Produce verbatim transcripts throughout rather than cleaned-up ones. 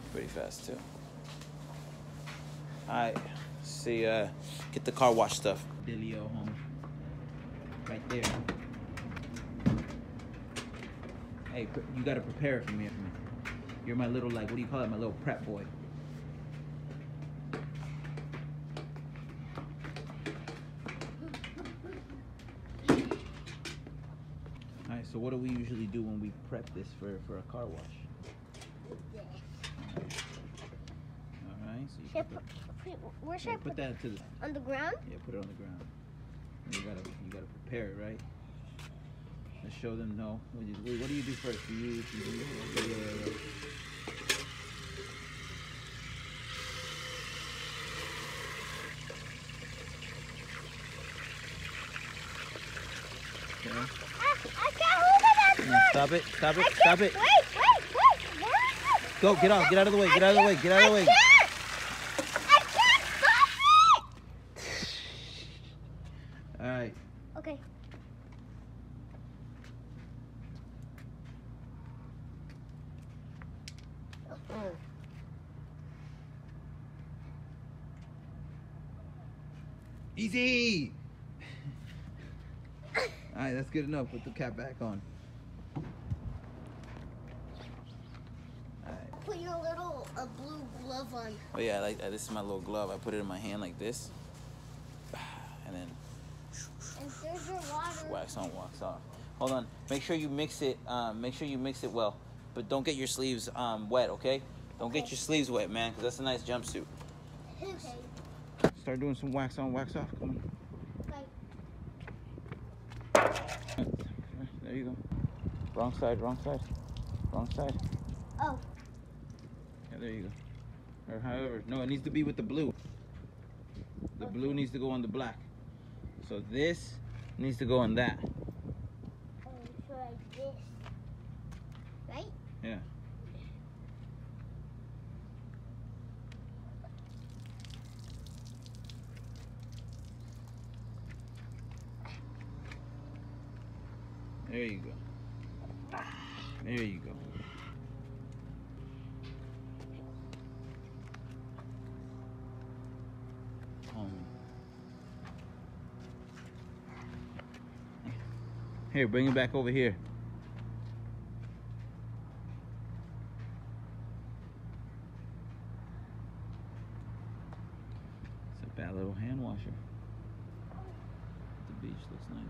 Pretty fast too. All right, see, uh, get the car wash stuff. Delio, home, right there. Hey, you gotta prepare it for me. You're my little, like, what do you call it? My little prep boy. All right, so what do we usually do when we prep this for for a car wash? All right, so you should put, put, put, where should yeah, I put, put that to the on the ground? Yeah, put it on the ground. And you gotta you gotta prepare it, right? Let's show them. No. What do you, wait, what do you do first? Do you, you do, okay, yeah, yeah, yeah. Okay. I, I can't hold it. No, stop it! Stop it! Stop it! Wait, wait, wait! Where is it? Go! Get off! Get out of the way! Get out of the way! Get out of the way! I can't! I can't stop it! All right. Okay. Oh. Easy. All right, that's good enough. Put the cap back on. All right. Put your little uh, blue glove on. Oh yeah, like uh, this is my little glove. I put it in my hand like this, and then And there's your water. wax on, wax off. Hold on. Make sure you mix it. Um, make sure you mix it well, but don't get your sleeves um, wet. Okay? Don't Okay. get your sleeves wet, man, because that's a nice jumpsuit. Okay. Start doing some wax on, wax off. Come on. Okay. There you go. Wrong side, wrong side, wrong side. Oh. Yeah, there you go. Or however, no, it needs to be with the blue. The Okay. blue needs to go on the black. So this needs to go on that. Oh, so like this. Right? Yeah. There you go. There you go. Um, here, bring it back over here. It's a bad little hand washer. The beach looks nice.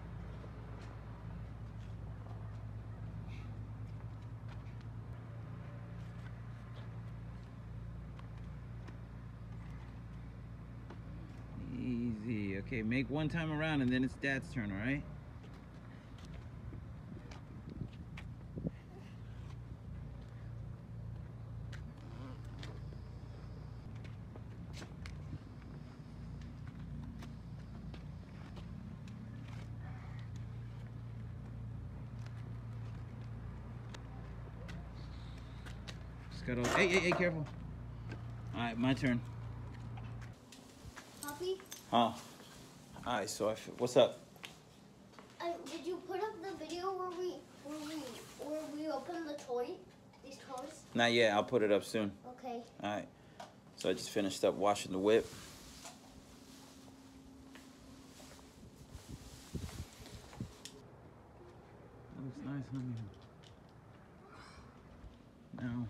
Easy. Okay, make one time around and then it's Dad's turn, all right? Just gotta, hey, hey, hey, careful. All right, my turn. Puppy? Huh? All right, so I f what's up? Uh, did you put up the video where we where we where we open the toy? These toys? Not yet. I'll put it up soon. Okay. All right. So I just finished up washing the whip. That looks nice, honey. Now,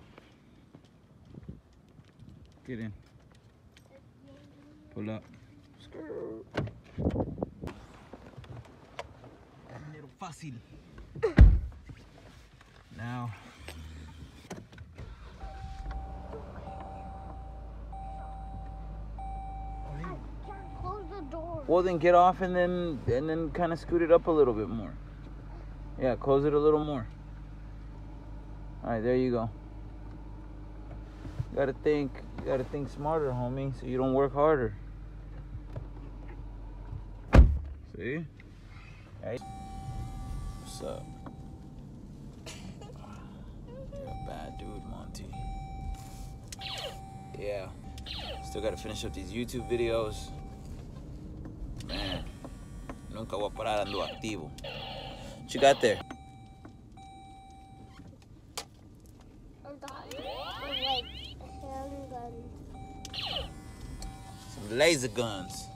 get in. Pull up. Little fácil. Now. Close the door. Well, then get off and then and then kind of scoot it up a little bit more. Yeah, close it a little more. All right, there you go. You gotta think. You gotta think smarter, homie, so you don't work harder. See? Hey. What's up? You're a bad dude, Monty. Yeah. Still gotta finish up these YouTube videos. Man, nunca voy a parar, ando activo. What you got there? I'm sorry. guns. Some laser guns.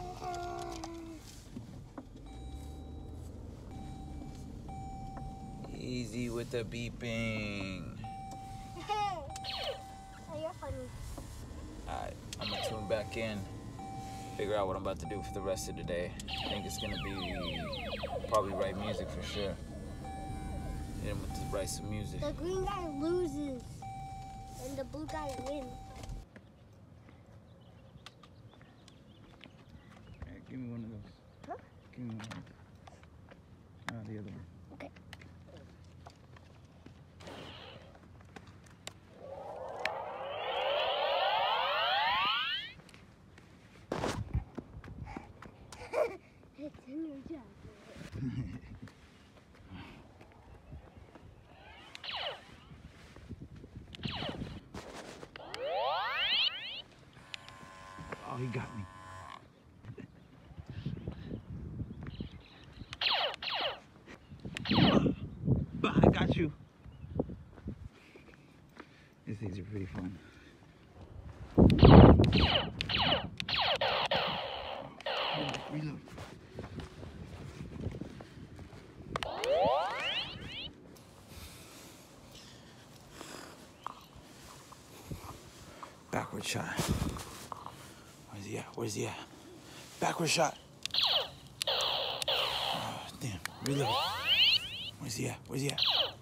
Easy with the beeping. Oh, you're funny. Alright, I'm gonna tune back in. Figure out what I'm about to do for the rest of the day. I think it's gonna be probably write music for sure. Hit him with to write some music. The green guy loses, and the blue guy wins. Hey, give me one of those. Huh? Give me one. Ah, the other one. Okay. It's in your jacket. Oh, he got me. Bah, I got you. These things are pretty fun. Reload. Backward shot. Where's he at? Where's he at? Backward shot. Oh, damn. Reload. Where's he at? Where's he at?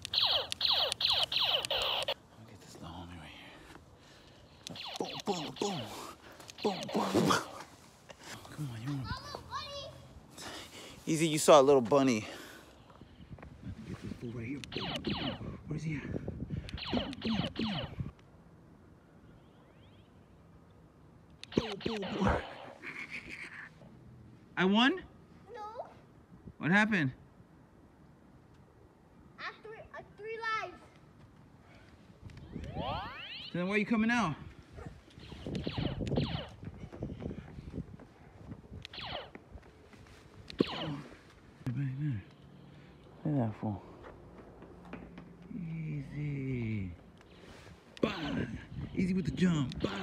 I'll get this little homie right here. Boom, boom, boom. Boom, boom, boom. Come on, you want to... Easy, you saw a little bunny. I'm about to get this fool right here. Boom, boom. Where's he at? Boom, boom, boom. Boom, boom, boom. I won? No. What happened? I have three, uh, three lives. Then why are you coming out? Look at that fool. Easy. Bah. Easy with the jump. Bah.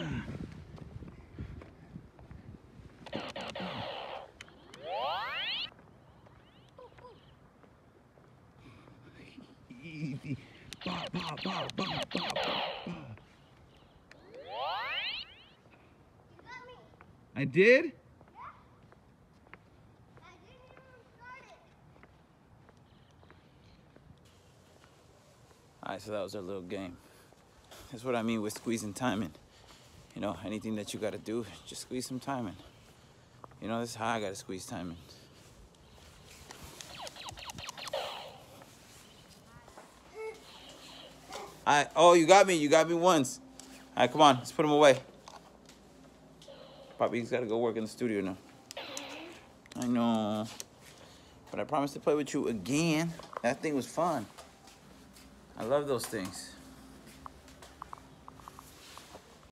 Easy. Bah, bah, bah, bah, bah, bah, bah. You got me. I did? Yeah. I didn't even start it. Alright, so that was our little game. That's what I mean with squeezing time in. You know, anything that you gotta do, just squeeze some time in. You know, this is how I gotta squeeze time in. I, oh, you got me. You got me once. All right, come on. Let's put him away. Poppy's got to go work in the studio now. I know. But I promised to play with you again. That thing was fun. I love those things.